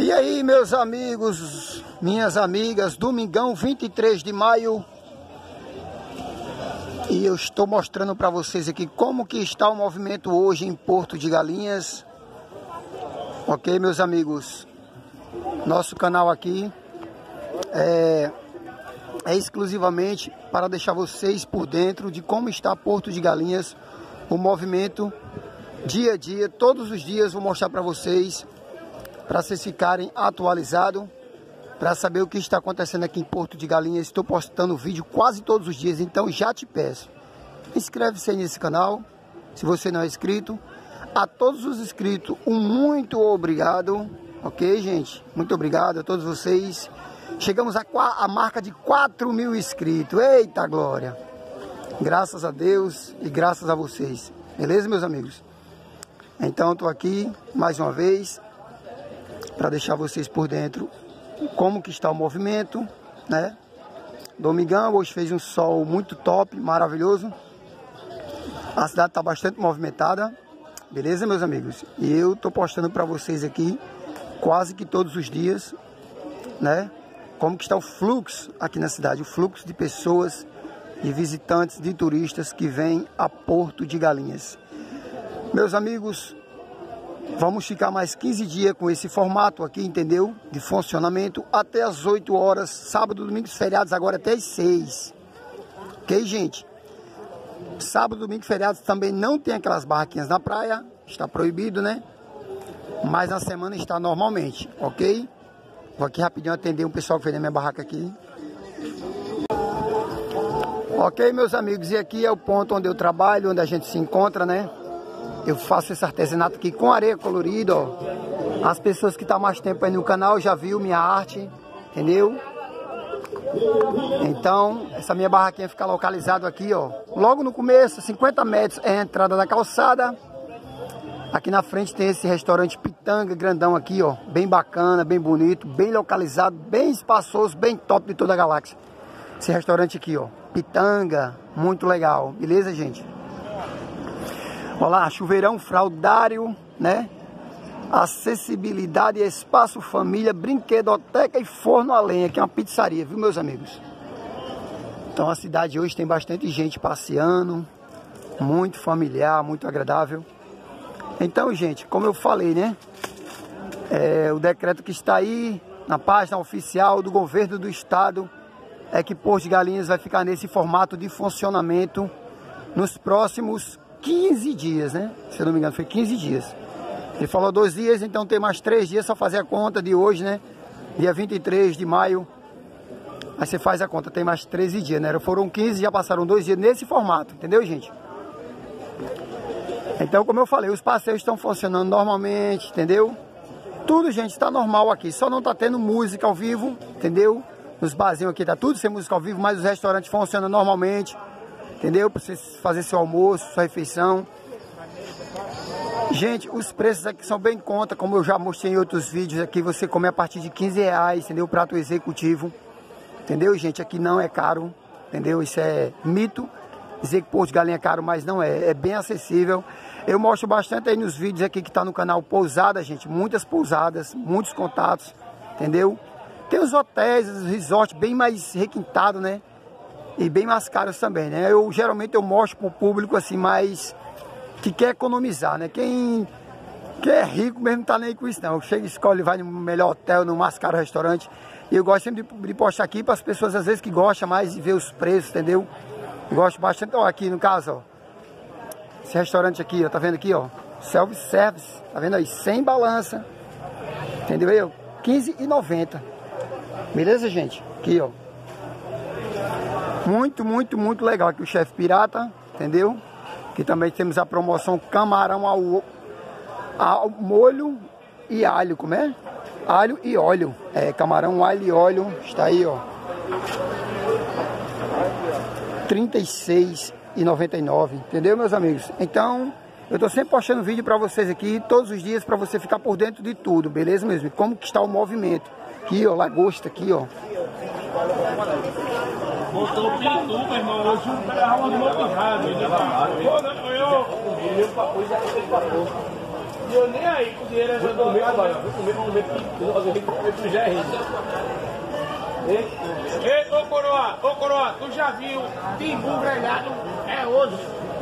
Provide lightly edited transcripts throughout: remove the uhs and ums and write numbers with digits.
E aí, meus amigos, minhas amigas, domingão 23 de maio. E eu estou mostrando para vocês aqui como que está o movimento hoje em Porto de Galinhas. Ok, meus amigos? Nosso canal aqui é exclusivamente para deixar vocês por dentro de como está Porto de Galinhas, o movimento dia a dia, todos os dias vou mostrar para vocês, para vocês ficarem atualizados, para saber o que está acontecendo aqui em Porto de Galinhas. Estou postando vídeo quase todos os dias, então já te peço, inscreve-se aí nesse canal, se você não é inscrito. A todos os inscritos, um muito obrigado, ok, gente? Muito obrigado a todos vocês. Chegamos a marca de 4.000 inscritos, eita glória! Graças a Deus e graças a vocês, beleza, meus amigos? Então, estou aqui mais uma vez para deixar vocês por dentro como que está o movimento, né? Domingão, hoje fez um sol muito top, maravilhoso. A cidade está bastante movimentada, beleza, meus amigos? E eu estou postando para vocês aqui quase que todos os dias, né? Como que está o fluxo aqui na cidade, o fluxo de pessoas, de visitantes, de turistas que vêm a Porto de Galinhas. Meus amigos, vamos ficar mais 15 dias com esse formato aqui, entendeu? De funcionamento até as 8 horas, sábado, domingos, feriados, agora até as 6. Ok, gente? Sábado, domingo, feriados também não tem aquelas barraquinhas na praia, está proibido, né? Mas na semana está normalmente, ok? Vou aqui rapidinho atender um pessoal que fez na minha barraca aqui. Ok, meus amigos, e aqui é o ponto onde eu trabalho, onde a gente se encontra, né? Eu faço esse artesanato aqui com areia colorida, ó. As pessoas que estão mais tempo aí no canal já viu minha arte, entendeu? Então, essa minha barraquinha fica localizada aqui, ó. Logo no começo, 50 metros é a entrada da calçada. Aqui na frente tem esse restaurante Pitanga, grandão aqui, ó. Bem bacana, bem bonito, bem localizado, bem espaçoso, bem top de toda a galáxia. Esse restaurante aqui, ó. Pitanga, muito legal. Beleza, gente? Olha lá, chuveirão fraldário, né? Acessibilidade, espaço família, brinquedoteca e forno a lenha, que é uma pizzaria, viu, meus amigos? Então a cidade hoje tem bastante gente passeando, muito familiar, muito agradável. Então, gente, como eu falei, né? O decreto que está aí na página oficial do governo do estado é que Porto de Galinhas vai ficar nesse formato de funcionamento nos próximos 15 dias, né? Se eu não me engano, foi 15 dias. Ele falou 2 dias, então tem mais 3 dias, só fazer a conta de hoje, né? Dia 23 de maio. Aí você faz a conta, tem mais 13 dias, né? Foram 15, já passaram 2 dias nesse formato, entendeu, gente? Então, como eu falei, os passeios estão funcionando normalmente, entendeu? Tudo, gente, está normal aqui. Só não está tendo música ao vivo, entendeu? Nos barzinhos aqui tá tudo sem música ao vivo, mas os restaurantes funcionam normalmente, entendeu? Para você fazer seu almoço, sua refeição. Gente, os preços aqui são bem em conta, como eu já mostrei em outros vídeos aqui, você come a partir de R$15, entendeu? Prato executivo, entendeu, gente? Aqui não é caro, entendeu? Isso é mito, dizer que Porto de Galinha é caro, mas não é, é bem acessível. Eu mostro bastante aí nos vídeos aqui que tá no canal pousada, gente, muitas pousadas, muitos contatos, entendeu? Tem os hotéis, os resorts bem mais requintados, né? E bem mais caros também, né? Geralmente eu mostro para o público assim, mais que quer economizar, né? Quem é rico mesmo não tá nem com isso, não. Chega, escolhe, vai no melhor hotel, no mais caro restaurante. E eu gosto sempre de postar aqui para as pessoas, às vezes, que gostam mais de ver os preços, entendeu? Eu gosto bastante. Ó, aqui no caso, ó. Esse restaurante aqui, ó, tá vendo aqui, ó? Self-service, tá vendo aí? Sem balança. Entendeu aí, ó? R$15,90. Beleza, gente? Aqui, ó. Muito, muito, muito legal aqui o Chefe Pirata, entendeu? Aqui também temos a promoção camarão ao molho e alho, como é? Alho e óleo. É, camarão, alho e óleo, está aí, ó. R$36,99, entendeu, meus amigos? Então, eu tô sempre postando vídeo para vocês aqui, todos os dias, para você ficar por dentro de tudo, beleza mesmo? Como que está o movimento. Aqui, ó, lagosta aqui, ó. Botou pintura, irmão. Eu juro que era uma moto rádio. Eu nem aí, com o dinheiro vou comer agora. Vou comer pro Zé Rede. Ei, ô coroa, tu já viu timbu grelhado? É hoje.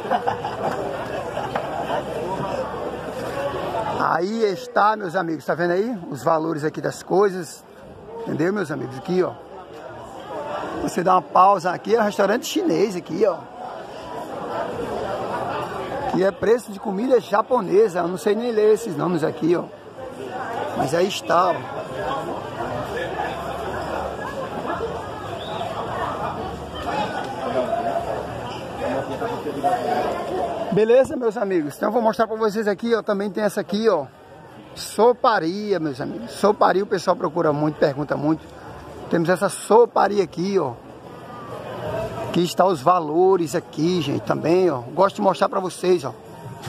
Aí está, meus amigos, tá vendo aí? Os valores aqui das coisas. Entendeu, meus amigos? Aqui, ó. Você dá uma pausa aqui, é um restaurante chinês aqui, ó. Aqui é preço de comida japonesa. Eu não sei nem ler esses nomes aqui, ó. Mas aí está, ó. Beleza, meus amigos? Então eu vou mostrar para vocês aqui, ó. Também tem essa aqui, ó. Soparia, meus amigos. Soparia o pessoal procura muito, pergunta muito. Temos essa soparia aqui, ó. Aqui está os valores aqui, gente, também, ó. Gosto de mostrar para vocês, ó.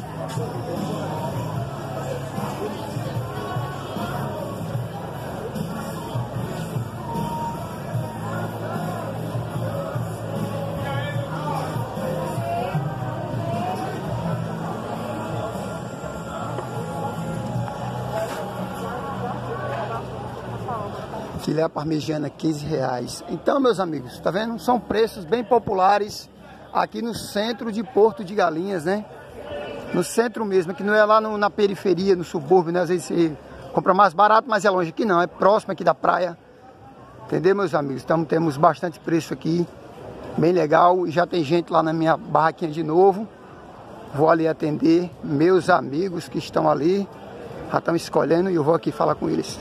Filé parmegiana, R$15. Então, meus amigos, tá vendo? São preços bem populares aqui no centro de Porto de Galinhas, né? No centro mesmo, que não é lá na periferia, no subúrbio, né? Às vezes você compra mais barato, mas é longe. Aqui não, é próximo aqui da praia. Entendeu, meus amigos? Então temos bastante preço aqui, bem legal. E já tem gente lá na minha barraquinha de novo. Vou ali atender meus amigos que estão ali. Já estão escolhendo e eu vou aqui falar com eles.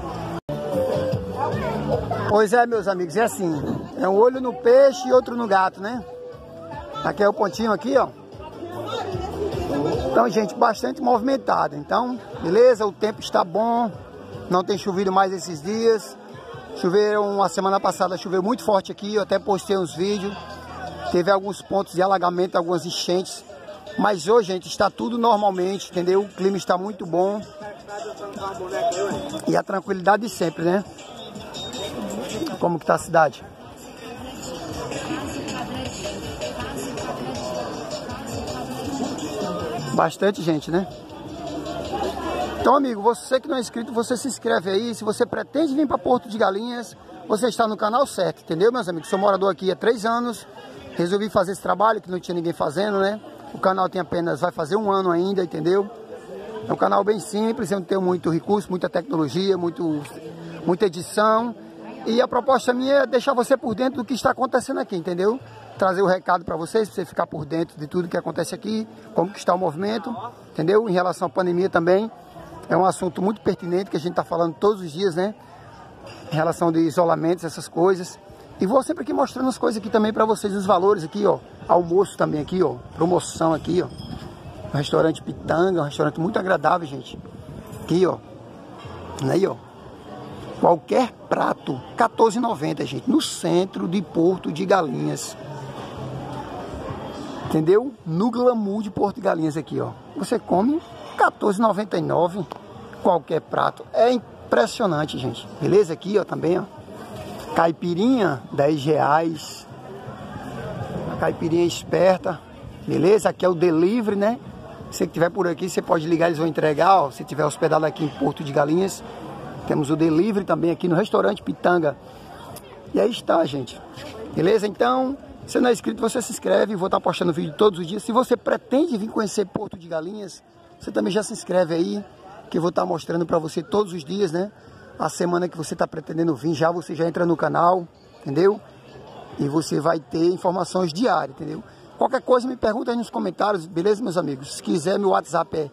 Pois é, meus amigos, é assim, é um olho no peixe e outro no gato, né? Aqui é o pontinho aqui, ó. Então, gente, bastante movimentado. Então, beleza, o tempo está bom, não tem chovido mais esses dias. Choveram, a semana passada choveu muito forte aqui, eu até postei uns vídeos. Teve alguns pontos de alagamento, algumas enchentes. Mas hoje, gente, está tudo normalmente, entendeu? O clima está muito bom. E a tranquilidade de sempre, né? Como que tá a cidade? Bastante gente, né? Então, amigo, você que não é inscrito, você se inscreve aí. Se você pretende vir para Porto de Galinhas, você está no canal certo, entendeu, meus amigos? Sou morador aqui há 3 anos. Resolvi fazer esse trabalho que não tinha ninguém fazendo, né? O canal tem apenas, vai fazer 1 ano ainda, entendeu? É um canal bem simples, eu não tenho muito recurso, muita tecnologia, muita edição. E a proposta minha é deixar você por dentro do que está acontecendo aqui, entendeu? Trazer o recado para vocês, para você ficar por dentro de tudo que acontece aqui, como que está o movimento, entendeu? Em relação à pandemia também, é um assunto muito pertinente que a gente está falando todos os dias, né? Em relação de isolamentos, essas coisas. E vou sempre aqui mostrando as coisas aqui também para vocês, os valores aqui, ó. Almoço também aqui, ó. Promoção aqui, ó. O restaurante Pitanga, um restaurante muito agradável, gente. Aqui, ó. Aí, ó. Qualquer prato, R$14,90, gente, no centro de Porto de Galinhas. Entendeu? No glamour de Porto de Galinhas aqui, ó. Você come R$14,99, qualquer prato. É impressionante, gente. Beleza? Aqui, ó, também, ó. Caipirinha, R$10. A caipirinha esperta. Beleza? Aqui é o delivery, né? Se que tiver por aqui, você pode ligar, eles vão entregar, ó. Se tiver hospedado aqui em Porto de Galinhas. Temos o delivery também aqui no restaurante Pitanga. E aí está, gente. Beleza? Então, se não é inscrito, você se inscreve. Vou estar postando vídeo todos os dias. Se você pretende vir conhecer Porto de Galinhas, você também já se inscreve aí, que eu vou estar mostrando para você todos os dias, né? A semana que você está pretendendo vir, você já entra no canal, entendeu? E você vai ter informações diárias, entendeu? Qualquer coisa me pergunta aí nos comentários, beleza, meus amigos? Se quiser, meu WhatsApp é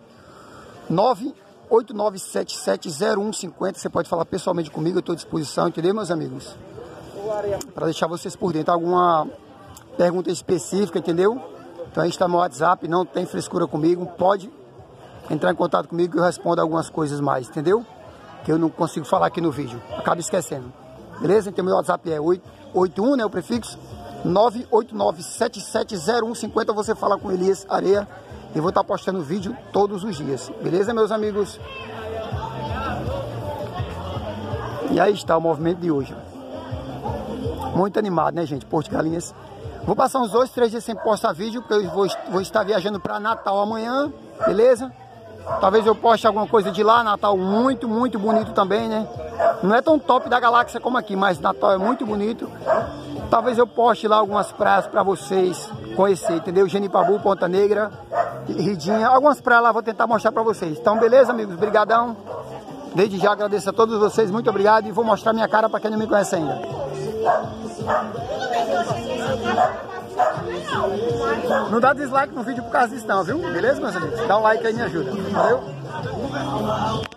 989770150. Você pode falar pessoalmente comigo, eu estou à disposição, entendeu, meus amigos? Para deixar vocês por dentro. Alguma pergunta específica, entendeu? Então aí está meu WhatsApp, não tem frescura comigo. Pode entrar em contato comigo que eu respondo algumas coisas mais, entendeu? Que eu não consigo falar aqui no vídeo, acabo esquecendo. Beleza? Então meu WhatsApp é 81, né, o prefixo 989770150. Você fala com Elias Areia. Eu vou estar postando vídeo todos os dias. Beleza, meus amigos? E aí está o movimento de hoje. Muito animado, né, gente? Porto de Galinhas. Vou passar uns 2, 3 dias sem postar vídeo, porque eu vou estar viajando para Natal amanhã. Beleza? Talvez eu poste alguma coisa de lá. Natal muito, muito bonito também, né? Não é tão top da galáxia como aqui, mas Natal é muito bonito. Talvez eu poste lá algumas praias para vocês conhecer, entendeu? Genipabu, Ponta Negra, Ridinha. Algumas praias lá vou tentar mostrar para vocês. Então, beleza, amigos? Brigadão. Desde já agradeço a todos vocês. Muito obrigado. E vou mostrar minha cara para quem não me conhece ainda. Não dá dislike no vídeo por causa disso não, viu? Beleza, meus amigos? Dá um like aí, me ajuda. Valeu?